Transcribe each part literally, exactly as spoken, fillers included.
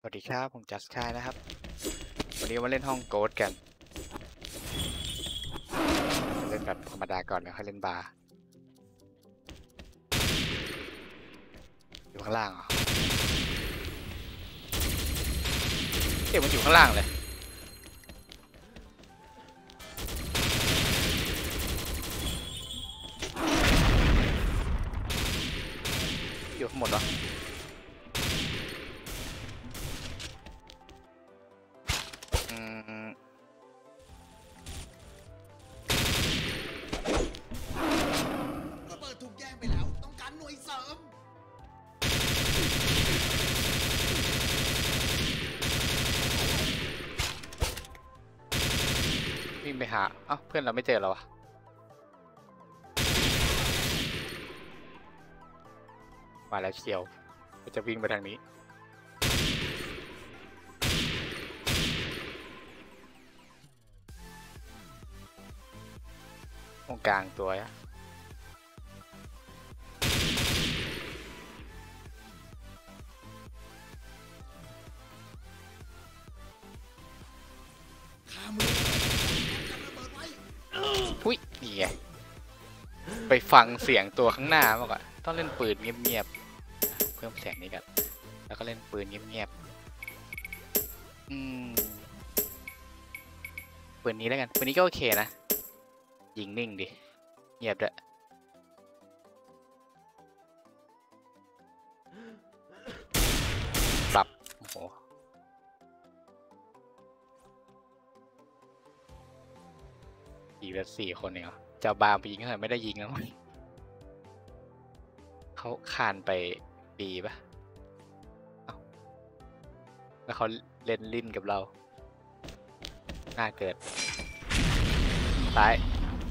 สวัสดีครับผมจัสคายนะครับวันนี้มาเล่นห้องโกดกันเล่นแบบธรรมดาก่อนแล้วค่อยเล่นบาร์อยู่ข้างล่างเหรอเดี๋ยวมันอยู่ข้างล่างเลยอยู่ข้างบนวะอืมระเบิดถูกแย่งไปแล้วต้องการหน่วยเสริมวิ่งไปหาเอ้าเพื่อนเราไม่เจอเราวะมาแล้วเชียวก็จะวิ่งไปทางนี้ตรงกลางตัวอะขามือกันระเบิดไว้พุ้ยนี่ไงไปฟังเสียงตัวข้างหน้ามากกว่าต้องเล่นปืนเงียบๆเพิ่มเสียงนี้กันแล้วก็เล่นปืนเงียบๆอืมปืนนี้แล้วกันปืนนี้ก็โอเคนะยิงนิ่งดิเงียบด้วยปรับโอ้โหยิงแล้วสี่คนเองเหรอจะบามไปยิงเขาไม่ได้ยิงแล้วมั้งเขาคานไปปีปะเอ้าแล้วเขาเล่นลิ้นกับเราน่าเกิดซ้าย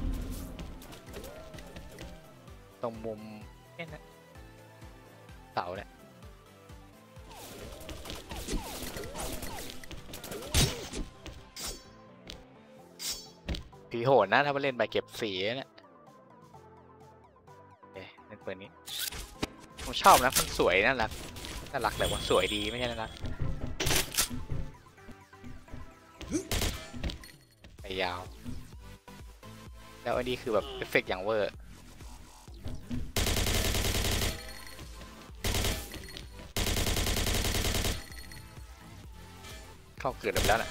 ตรงมุมเนี่ยนะเสาเนี่ยผีโหดนะถ้ามาเล่นใบเก็บสีเนี่ยเอ๊ะเล่นปืนนี้ผมชอบนะมันสวยน่ารักน่ารักแต่ว่าสวยดีไม่ใช่น่ารักไปยาวแล้วอันนี้คือแบบเอฟเฟกต์อย่างเวอร์เข้าเกิดไปแล้วนะ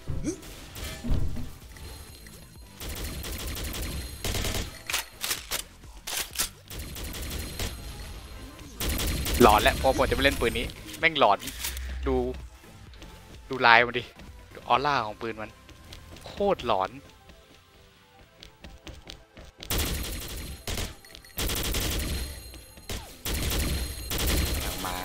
หลอนแล้วพอผมจะไปเล่นปืนนี้แม่งหลอนดูดูลายมันดิดูออร่าของปืนมันโคตรหลอนกำลังมา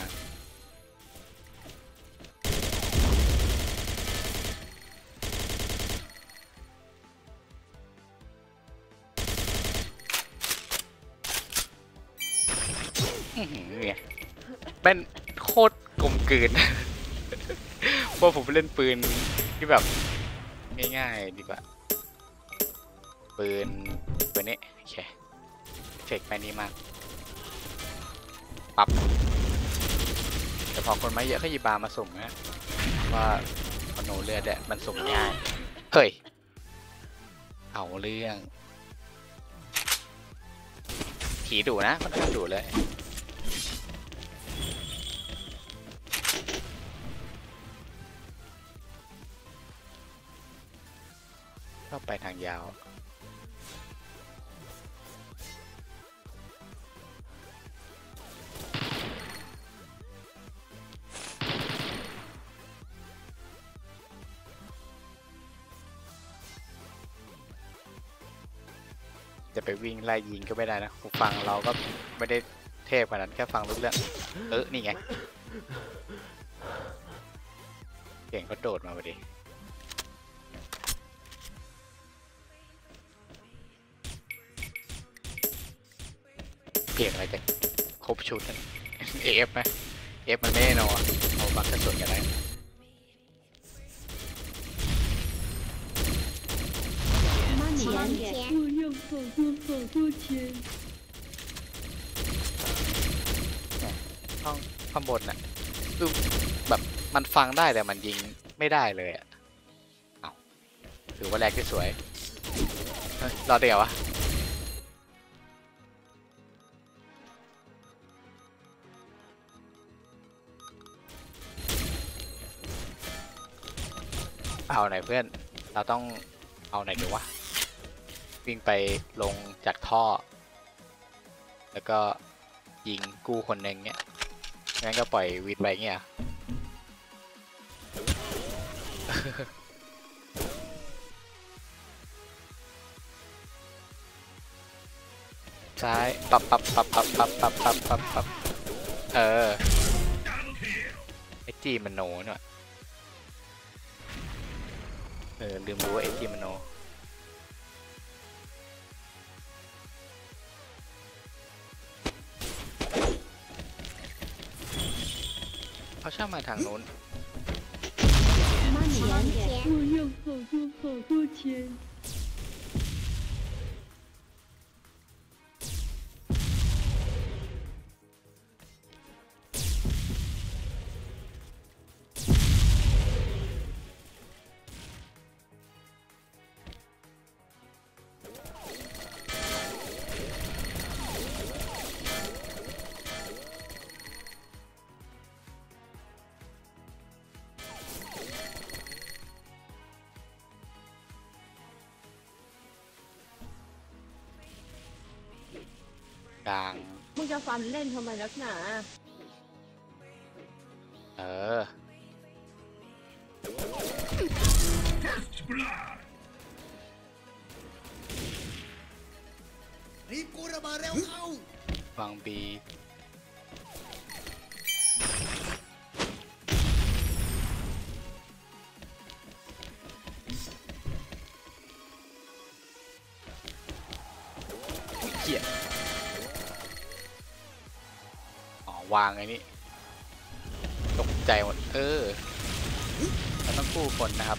เนี่ยเป็นโคตรกลมกลืน เพราะผมเล่นปืนที่แบบง่ายๆดีกว่าปืนปืนนี้โอเคเทคไปนี้มากปรับแต่พอคนไม่เยอะก็หยิบบามาสุ่มนะว่าคอนโนเลือดเนี่ยมันสุ่มง่ายเฮ้ยเอาเรื่องผีดุนะค่อนข้างดุเลยก็ไปทางยาวจะไปวิ่งไล่ยิงก็ไม่ได้นะหูฟังเราก็ไม่ได้เทพขนาดนั้นแค่ฟังรู้เรื่องเออนี่ไงเก่งก็โดดมาพอดีเก่งอะไรจะครบชุดกันเอฟไหมเอฟมันไม่แน่นอนเอาบักกระสุนกันได้前勿用否不否不前。 ห้องข้างบนน่ะคือแบบมันฟังได้แต่มันยิงไม่ได้เลยอ่ะเอาถือว่าแรกที่สวยเฮ้ยรอดได้ไงวะเอาไหนเพื่อนเราต้องเอาไหนดีวะวิ่งไปลงจากท่อแล้วก็ยิงกู้คนหนึ่งเงี้ยงั้นก็ปล่อยวิดไปเงี้ย ซ้ายปับปับปับปับปับปับปับปับปับเออไอจีมันโนเนอะเออลืมรู้ว่าไอจีมันโนเขาชอบมาทางนู้น慢点，我要好多好多钱。 กลางมึงจะฟันเล่นทำไมนักหนาเออรีบกูระเบิดเร็วเข้าฟังบีเหี้ยอ๋อวางไอ้นี่ตกใจหมดเออเราต้องกู้คนนะครับ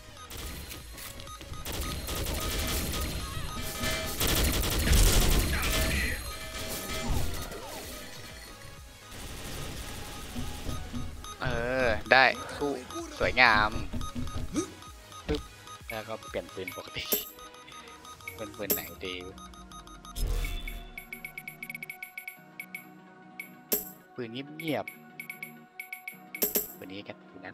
เออได้สู้สวยงามปึ๊บแล้วก็เปลี่ยนปืนปกติเป็นปืนไหนดีปืนเงียบๆปืนนี้กันปืนนั้น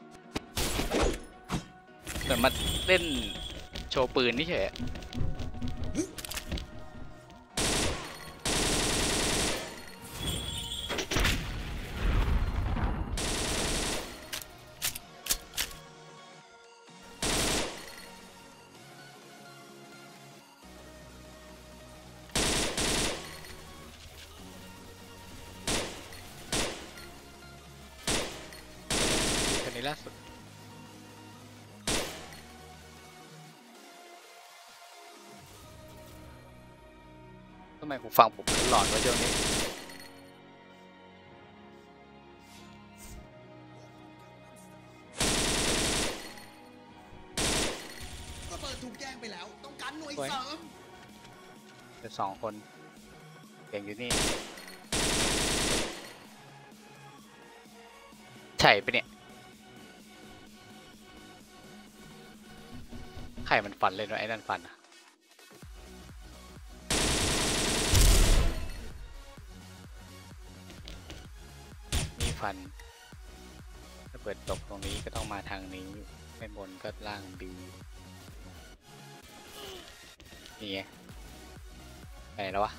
เหมือนมาเล่นโชว์ปืนนี่เฉยคนนี้ล่าสุดทำไมผมฟังผมหลอนวะเจ้านี้ระเบิดถูกแย่งไปแล้ว ต้องการหน่วยเสริมเป็นสองคนเก่งอยู่นี่ใช่ปะเนี่ยใครมันฟันเลยเนาะไอ้นั่นฟันอะมีฟันถ้าเปิดตกตรงนี้ก็ต้องมาทางนี้ไม่บนก็ล่างบีนี่ไงไปไหนแล้ววะ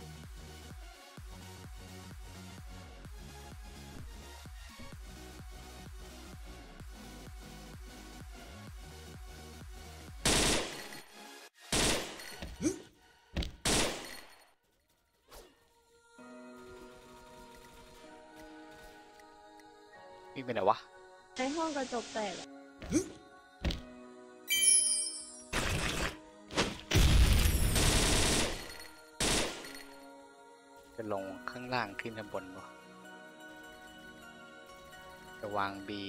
วิ่งไปไหนวะในห้องกระจกแตกอะจะลงข้างล่างขึ้นข้างบนวะจะวางบี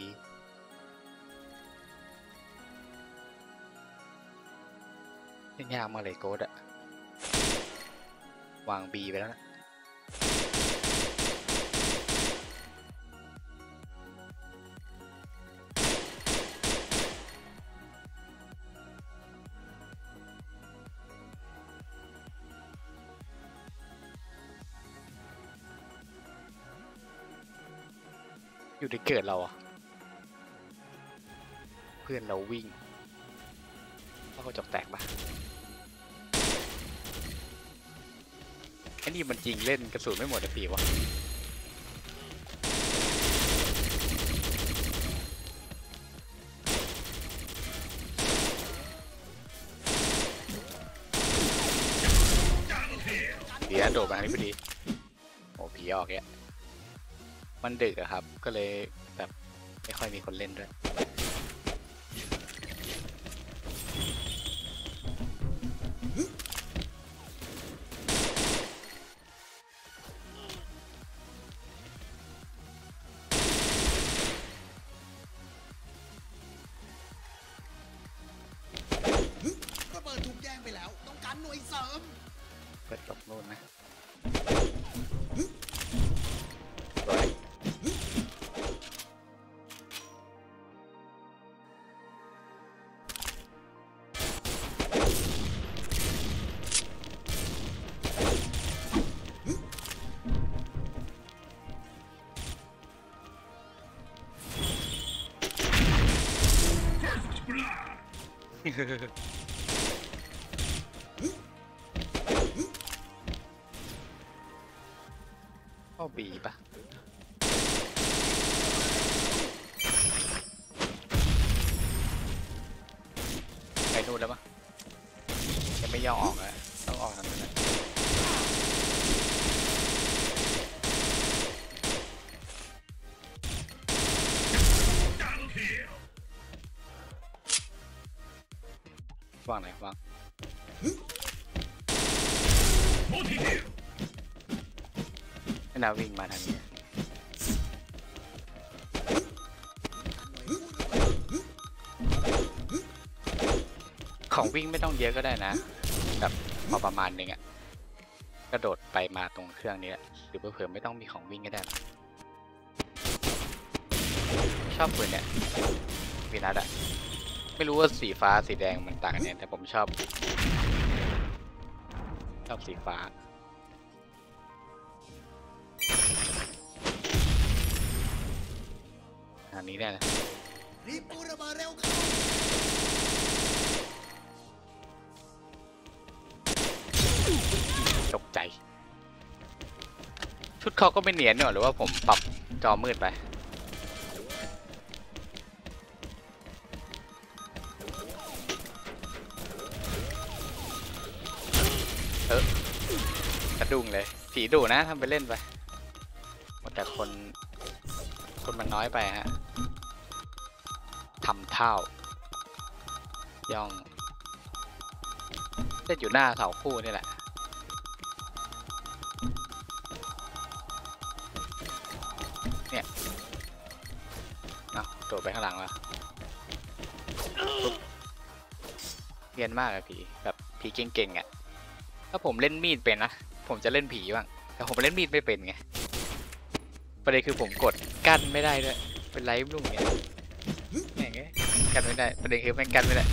เล่นยากมากเลยโกดอะวางบีไปแล้วนะอยู่ในเกิดเราอะเพื่อนเราวิ่งแล้วก็จกแตกปะไอ้นี่มันจริงเล่นกระสุนไม่หมดเลยพี่วะเดี๋ยวโดดมาทางนี้พอดีโอ้ผีออกเนี่ยมันดึกอะครับก็เลยแบบไม่ค่อยมีคนเล่นด้วยระเบิดถูกแย่งไปแล้วต้องการหน่วยเสริมเปิดตกนู่นนะสวยเข้าบีปะไปนู่นแล้วปะยังไม่ยอมออกอะต้องออกทางนั้นนะวางไหนวางให้นาวิ่งมาทางนี้ของวิ่งไม่ต้องเยอะก็ได้นะแบบพอประมาณนึงอะกระโดดไปมาตรงเครื่องนี้แหละหรือเผื่อๆไม่ต้องมีของวิ่งก็ได้นะชอบปืนเนี่ยวีนัทอะไม่รู้ว่าสีฟ้าสีแดงมันต่างกันเนี่ยแต่ผมชอบชอบสีฟ้าอันนี้ได้นะรีบปูระเบิดเร็วเข้าตกใจชุดเขาก็ไม่เนียนเนอะหรือว่าผมปรับจอมืดไปเออกระดุงเลยผีดุนะทำไปเล่นไปแต่คนคนมันน้อยไปฮะทำเท่าย่องเล่นอยู่หน้าเสาคู่นี่แหละเนี่ยเอาโดดไปข้างหลังแล้วเรียนมากอะผีแบบผีเก่งๆอะถ้าผมเล่นมีดเป็นนะผมจะเล่นผีบ้างแต่ผมเล่นมีดไม่เป็นไงประเด็นคือผมกดกั้นไม่ได้ด้วยเป็นไรรุ่งเนี่ยแม่งกันไม่ได้ประเด็นคือแม่งกันไม่ได้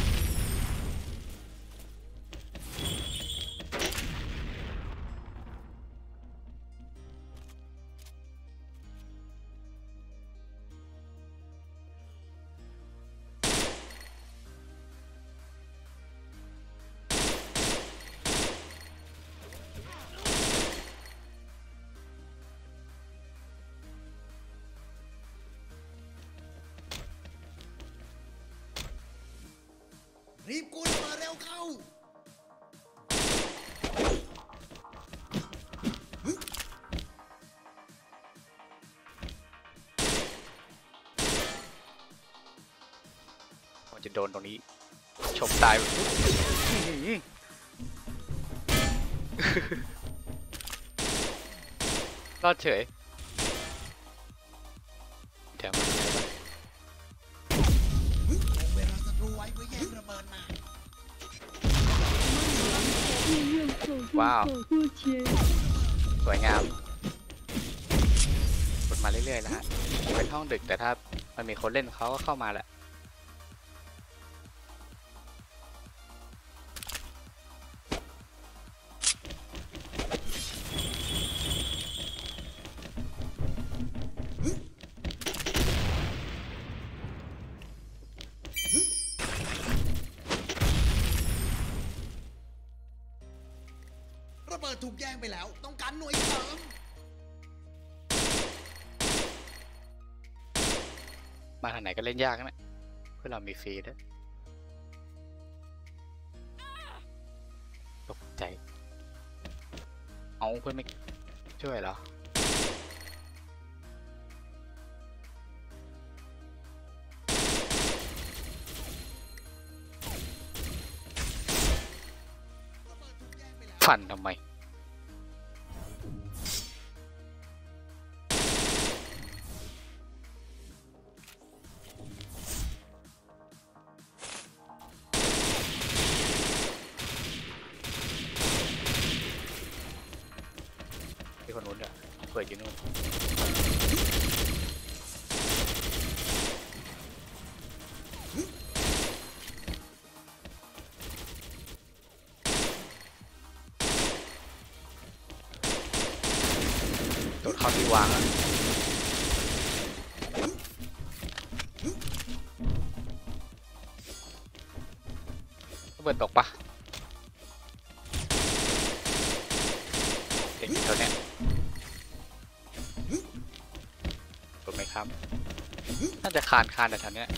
รีบกูระเบิดเร็วเข้าผมจะโดนตรงนี้ฉกตายรอดเฉยแถมเวลาศัตรูไว้เพื่อแย่งระเบิดมาว้าวสวยงามกดมาเรื่อยๆนะฮะเป็นห้องดึกแต่ถ้ามันมีคนเล่นเขาก็เข้ามาแหละถูกแย่งไปแล้ว ต้องการหน่วยเสริมมาทางไหนก็เล่นยากนะเพื่อเรามีฟรีด้วยตกใจเอาเพื่อนไม่ช่วยเหรอฟันทำไมที่คนนู้นอะเปิดอยู่นู่นโดดเข้าที่วางอะระเบิดตกปะเด็กอยู่แถวเนี้ยถูกไหมครับน่าจะคานคานแต่แถวเนี้ย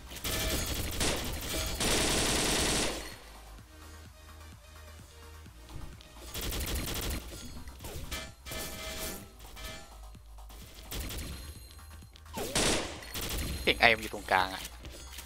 เสียงไอมันอยู่ตรงกลางอะ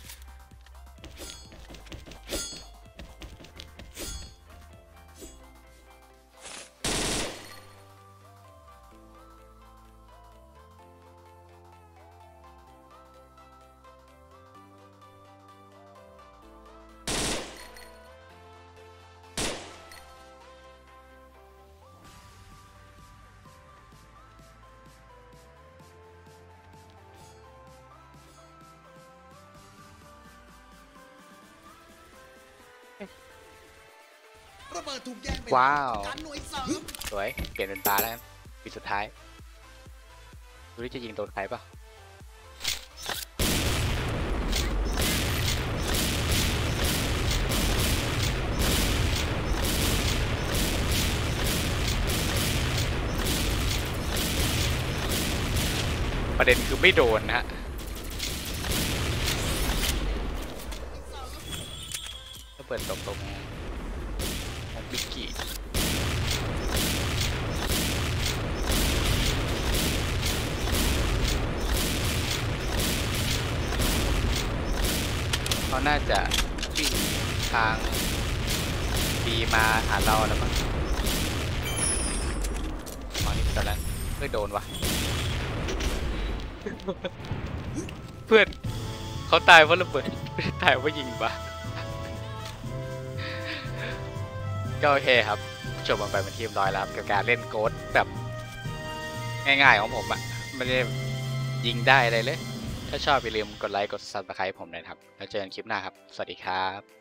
ระเบิดถูกแย่งไปว้าแล้ววต้องการหน่วยเสริมสวยเปลี่ยนเป็นตาแล้วกันปีสุดท้ายดูที่จะยิงโดนใครปะประเด็นคือไม่โดนนะฮะถ้าเปิดตรงตรงของบิกกี้เขาน่าจะวิ่งทางดีมาหาเราแล้วมั้งมอนี่ตอนนั้นไม่โดนวะ เพื่อนเขาตายเพราะระเบิดไม่ได้ตายเพราะยิงปะก็โอเคครับจบมันไปเป็นทีมร้อยแล้วกับการเล่นโกดแบบง่ายๆของผมอะไม่ได้ยิงได้อะไรเลยถ้าชอบอย่าลืมกดไลค์กดซับสไครป์ผมเลยครับแล้วเจอกันคลิปหน้าครับสวัสดีครับ